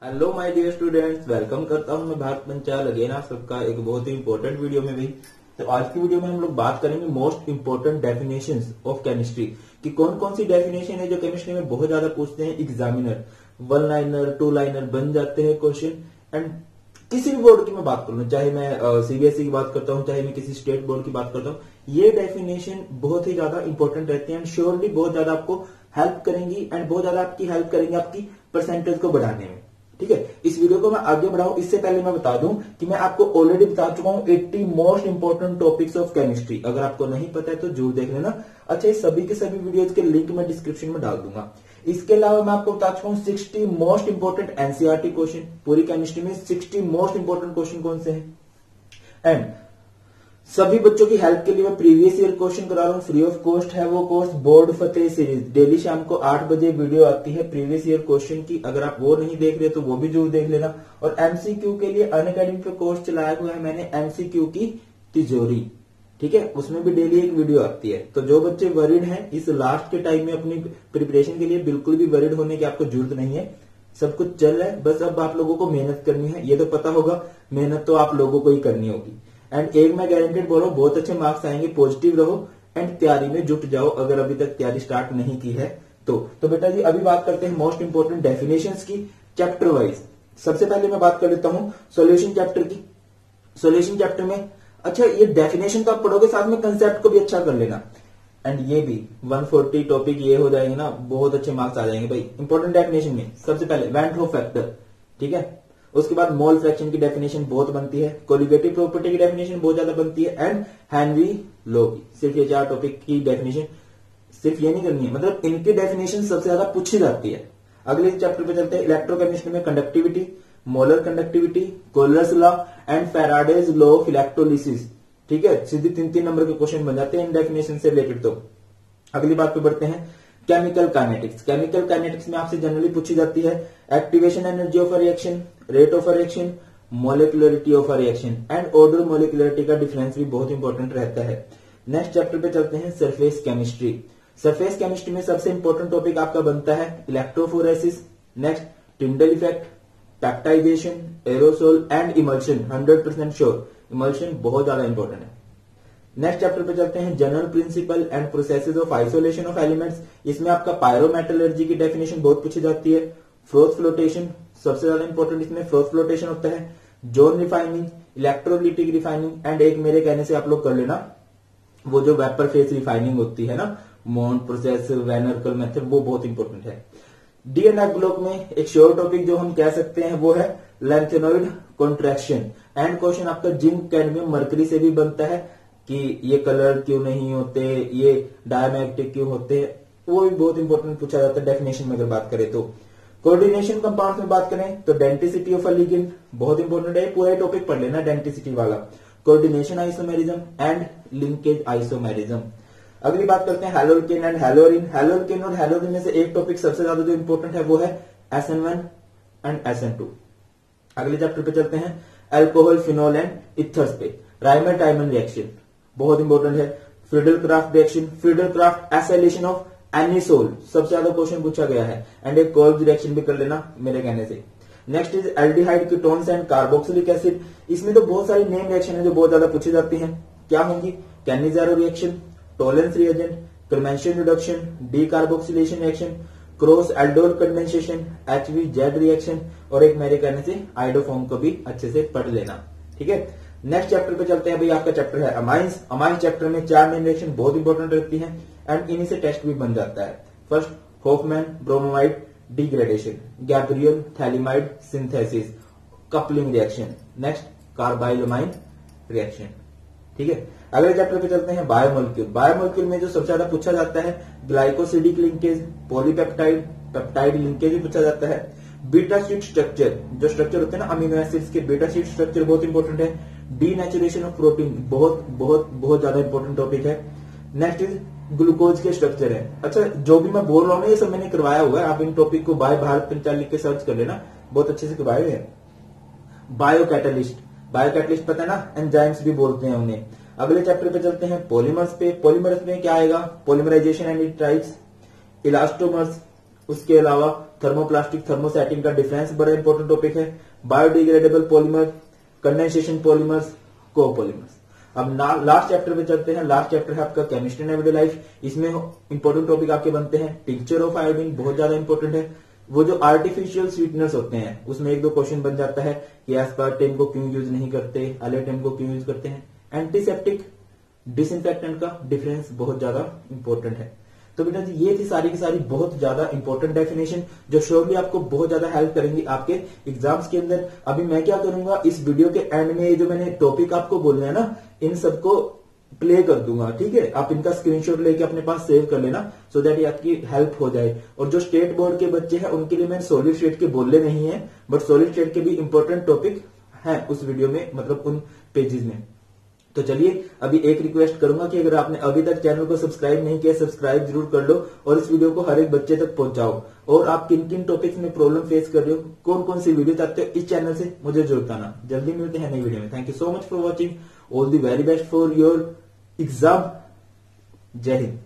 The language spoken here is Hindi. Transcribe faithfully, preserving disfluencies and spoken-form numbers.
Hello my dear students, welcome करता हूं मैं भारत पंचाल अगेन आप सबका एक बहुत ही इंपॉर्टेंट वीडियो में भी। तो आज की वीडियो में हम लोग बात करेंगे most important definitions of chemistry कि कौन कौन सी डेफिनेशन है जो केमिस्ट्री में बहुत ज्यादा पूछते हैं examiner. One liner two liner बन जाते हैं क्वेश्चन। एंड किसी भी बोर्ड की मैं बात कर लूं, चाहे मैं सीबीएसई की बात करता हूं, चाहे मैं किसी स्टेट बोर्ड की बात करता हूं, ये डेफिनेशन बहुत ही ज्यादा इंपॉर्टेंट रहती है एंड श्योरली बहुत ज्यादा आपको हेल्प करेंगी एंड बहुत ज्यादा आपकी हेल्प करेंगे आपकी परसेंटेज को बढ़ाने में। ठीक है, इस वीडियो को मैं आगे बढ़ाऊं इससे पहले मैं बता दूं कि मैं आपको ऑलरेडी बता चुका हूं अस्सी most important topics of chemistry. अगर आपको नहीं पता है तो जरूर देख लेना। अच्छा, इस सभी के सभी वीडियोज के लिंक मैं डिस्क्रिप्शन में डाल दूंगा। इसके अलावा मैं आपको बता चुका हूं साठ मोस्ट इंपोर्टेंट एनसीईआरटी क्वेश्चन। पूरी केमिस्ट्री में साठ मोस्ट इंपोर्टेंट क्वेश्चन कौन से हैं। एंड सभी बच्चों की हेल्प के लिए मैं प्रीवियस ईयर क्वेश्चन करा रहा हूं, फ्री ऑफ कॉस्ट है वो course, board Fateh series. Daily शाम को आठ बजे वीडियो आती है प्रीवियस ईयर क्वेश्चन की। अगर आप वो नहीं देख रहे तो वो भी जरूर देख लेना। और एमसीक्यू के लिए अनअकैडमी पे कोर्स चलाया हुआ है मैंने, एमसीक्यू की तिजोरी। ठीक है, उसमें भी डेली एक वीडियो आती है। तो जो बच्चे वरिड हैं इस लास्ट के टाइम में अपनी प्रिपरेशन के लिए, बिल्कुल भी वरिड होने की आपको जरूरत नहीं है। सब कुछ चल रहा है, बस अब आप लोगों को मेहनत करनी है। ये तो पता होगा, मेहनत तो आप लोगों को ही करनी होगी। एंड एक मैं गारंटेड बोल रहा हूं, बहुत अच्छे मार्क्स आएंगे। पॉजिटिव रहो एंड तैयारी में जुट जाओ अगर अभी तक तैयारी स्टार्ट नहीं की है तो। तो बेटा जी अभी बात करते हैं मोस्ट इंपोर्टेंट डेफिनेशंस की चैप्टर वाइज। सबसे पहले मैं बात कर लेता हूं सॉल्यूशन चैप्टर की। सॉल्यूशन चैप्टर में अच्छा ये डेफिनेशन तो आप पढ़ोगे, साथ में कंसेप्ट को भी अच्छा कर लेना। एंड ये भी एक सौ चालीस टॉपिक ये हो जाएंगे ना, बहुत अच्छे मार्क्स आ जाएंगे भाई। इंपॉर्टेंट डेफिनेशन में सबसे पहले वैन डर वाल्स फैक्टर, ठीक है। उसके बाद मोल फ्रैक्शन की डेफिनेशन बहुत बनती है, कोलिगेटिव प्रॉपर्टी की डेफिनेशन बहुत ज्यादा बनती है, एंड हेनरी लॉ की। सिर्फ ये चार टॉपिक की डेफिनेशन सिर्फ ये नहीं करनी है, मतलब इनकी डेफिनेशन सबसे ज्यादा पूछी जाती है। अगले चैप्टर पे चलते हैं। इलेक्ट्रोकेमिस्ट्री में conductivity, molar conductivity, Kohlrausch's law and Faraday's law of electrolysis. ठीक है, सीधे तीन तीन नंबर के क्वेश्चन बन जाते हैं इन डेफिनेशन से रिलेटेड। तो अगली बात पे बढ़ते हैं, केमिकल काइनेटिक्स। केमिकल काइनेटिक्स में आपसे जनरली पूछी जाती है activation energy of a reaction, rate of a reaction, molecularity of a reaction and order molecularity का डिफरेंस भी बहुत इंपॉर्टेंट रहता है। नेक्स्ट चैप्टर पे चलते हैं, सरफेस केमिस्ट्री। सरफेस केमिस्ट्री में सबसे इंपॉर्टेंट टॉपिक आपका बनता है electrophoresis, next Tyndall effect, peptization, aerosol and emulsion. Hundred percent sure emulsion बहुत ज्यादा इंपॉर्टेंट है। नेक्स्ट चैप्टर पे चलते हैं, general principle and processes of isolation of elements. इसमें आपका पायरोमेटलर्जी की डेफिनेशन बहुत पूछी जाती है। फ्रोथ फ्लोटेशन सबसे ज्यादा इंपॉर्टेंट, इसमें फ्रोथ फ्लोटेशन होता है। Zone refining, electrolytic refining and एक मेरे कहने से आप लोग कर लेना वो जो वेपर फेस रिफाइनिंग होती है ना, मोन्ट प्रोसेस, वैनरकल मेथड, वो बहुत इंपॉर्टेंट है। डी एंड एफ ब्लॉक में एक श्योर टॉपिक जो हम कह सकते हैं वो है लेंथेनॉइड कॉन्ट्रैक्शन। एंड क्वेश्चन आपका जिंक, कैडमियम, मर्करी से भी बनता है कि ये कलर क्यों नहीं होते, ये डायमैग्नेटिक क्यों होते हैं, वो भी बहुत इंपॉर्टेंट पूछा जाता है डेफिनेशन में अगर बात करें तो। कोऑर्डिनेशन कंपाउंड में बात करें तो डेंटिसिटी ऑफ अ लिगेंड बहुत इंपॉर्टेंट है, पूरा टॉपिक पढ़ लेना डेंटिसिटी वाला। Coordination isomerism and linkage isomerism. अगली बात करते हैं हैलोल्केन एंड हैलोरिन। हैलोल्केन और हैलोरिन में से एक टॉपिक सबसे ज्यादा जो इंपॉर्टेंट है वो है S N one and S N two. अगले चैप्टर पे चलते हैं, अल्कोहल, फिनोल एंड इथर्स पे। राइमर टाइमन रिएक्शन बहुत इंपॉर्टेंट है। Friedel Crafts reaction, Friedel Crafts acylation of anisole सबसे ज्यादा क्वेश्चन पूछा गया है। एंड एक कोल्ब रिएक्शन भी कर लेना मेरे कहने से। Next is aldehyde ketones and carboxylic acid. इसमें तो बहुत सारी नेम रिएक्शन है जो बहुत ज्यादा पूछी जाती हैं। क्या होंगी? Cannizzaro reaction, Tollens reagent, Clemmensen reduction, decarboxylation reaction, cross aldol condensation, H V Z reaction, और एक मेरे कहने से आइडोफॉर्म को भी अच्छे से पढ़ लेना। ठीक है, नेक्स्ट चैप्टर पे चलते हैं भाई। आपका चैप्टर है अमाइंस। अमाइंस चैप्टर में चार मेन रिएक्शन बहुत इंपॉर्टेंट रहती हैं एंड इन्हीं से टेस्ट भी बन जाता है। First Hofmann bromamide degradation, Gabriel phthalimide synthesis, coupling reaction, next carbylamine reaction. ठीक है, अगले चैप्टर पे चलते हैं बायोमोलिक्यूल। बायोमोलिक्यूल में जो सबसे ज्यादा पूछा जाता है glycosidic linkage, polypeptide, peptide linkage भी पूछा जाता है। बीटा शीट स्ट्रक्चर, जो स्ट्रक्चर होते हैं ना अमीनो एसिड्स के, बीटा शीट स्ट्रक्चर बहुत इंपॉर्टेंट है। डीनेचुरेशन ऑफ प्रोटीन बहुत बहुत बहुत ज्यादा इंपॉर्टेंट टॉपिक है। नेक्स्ट इज ग्लूकोज के स्ट्रक्चर है। अच्छा, जो भी मैं बोल रहा हूँ ना ये सब मैंने करवाया हुआ है, आप इन टॉपिक को बाय भारत पंचाल लिख के सर्च कर लेना, बहुत अच्छे से करवाए हुए हैं। बायो कैटलिस्ट, बायो कैटलिस्ट पता है ना, एंजाइम्स भी बोलते हैं उन्हें। अगले चैप्टर पे चलते हैं पॉलीमर्स पे। पॉलीमर्स में क्या आएगा? Polymerization and its types, elastomers, उसके अलावा थर्मोप्लास्टिक थर्मोसेटिंग का डिफरेंस बड़ा इंपॉर्टेंट टॉपिक है। Biodegradable polymer, condensation polymers, copolymers. अब लास्ट चैप्टर में चलते हैं। लास्ट चैप्टर है आपका केमिस्ट्री इन एवरीडे लाइफ। इसमें इंपॉर्टेंट टॉपिक आपके बनते हैं टिंक्चर ऑफ आयोडीन, बहुत ज्यादा इंपॉर्टेंट है। वो जो आर्टिफिशियल स्वीटनर्स होते हैं उसमें एक दो क्वेश्चन बन जाता है कि एस्पार्टेम को क्यों यूज नहीं करते, अलेटेम को क्यों यूज करते हैं। एंटीसेप्टिक डिसइंफेक्टेंट का डिफरेंस बहुत ज्यादा इंपॉर्टेंट है। तो बेटा जी ये थी सारी की सारी बहुत ज्यादा इंपॉर्टेंट डेफिनेशन जो श्योरली आपको बहुत ज्यादा हेल्प करेंगी आपके एग्जाम्स के अंदर। अभी मैं क्या करूंगा, इस वीडियो के एंड में जो मैंने टॉपिक आपको बोलने हैं ना, इन सबको प्ले कर दूंगा, ठीक है। आप इनका स्क्रीनशॉट लेके अपने पास सेव कर लेना सो दैट ये आपकी हेल्प हो जाए। और जो स्टेट बोर्ड के बच्चे हैं उनके लिए मैंने सॉलिड स्टेट के बोलने नहीं है, बट सॉलिड स्टेट के भी इंपॉर्टेंट टॉपिक है उस वीडियो में, मतलब उन पेजेस में। तो चलिए अभी एक रिक्वेस्ट करूंगा कि अगर आपने अभी तक चैनल को सब्सक्राइब नहीं किया, सब्सक्राइब जरूर कर लो और इस वीडियो को हर एक बच्चे तक पहुंचाओ। और आप किन किन टॉपिक्स में प्रॉब्लम फेस कर रहे हो, कौन कौन सी वीडियो चाहते हो, इस चैनल से मुझे जरूर बताना। जल्दी मिलते हैं नई वीडियो में। Thank you so much for watching. All the very best for your exam. Jai Hind.